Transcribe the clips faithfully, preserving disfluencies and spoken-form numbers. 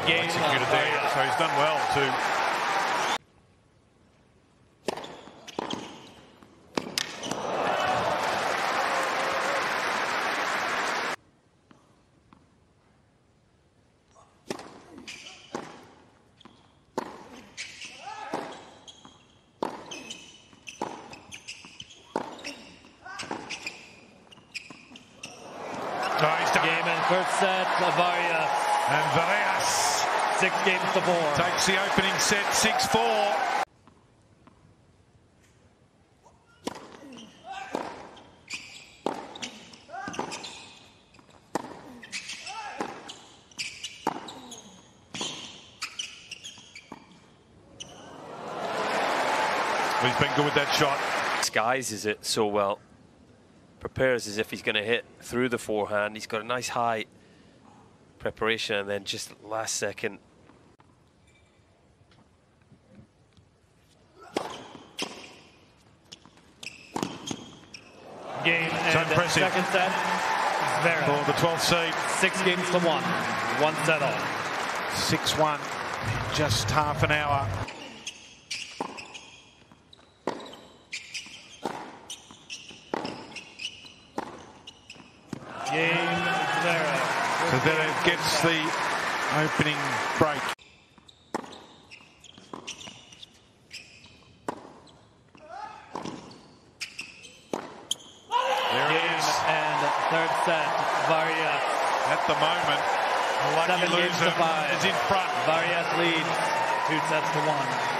game executed there, so he's done well too. Game and first set, Varillas. And Varillas Six games to four. takes the opening set, six four. He's been good with that shot. Disguises it so well. Prepares as if he's going to hit through the forehand. He's got a nice high preparation, and then just last second. Game So and impressive. second set, Zverev. For the twelfth seed. Six games to one. One set all. six one, just half an hour. Game Zverev. Zverev gets the opening break. There it Game is. and third set, Varillas. At the moment, the lucky Seven games to loser five. is in front. Varillas leads two sets to one.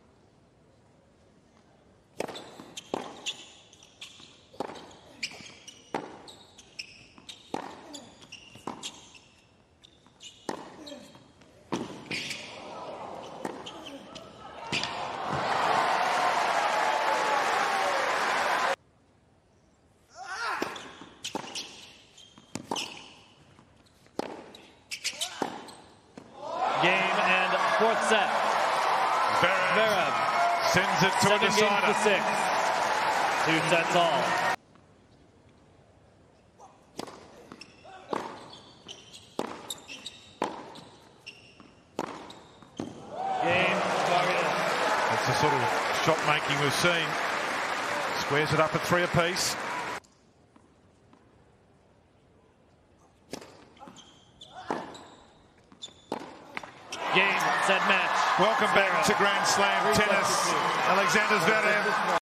Game and fourth set. Zverev Zverev. sends it to Seven a games decider. to six. Two sets all. Game Margaret. That's the sort of shot making we've seen. Squares it up at three apiece. Game, set, match. Welcome back to Grand Slam tennis. Alexander Zverev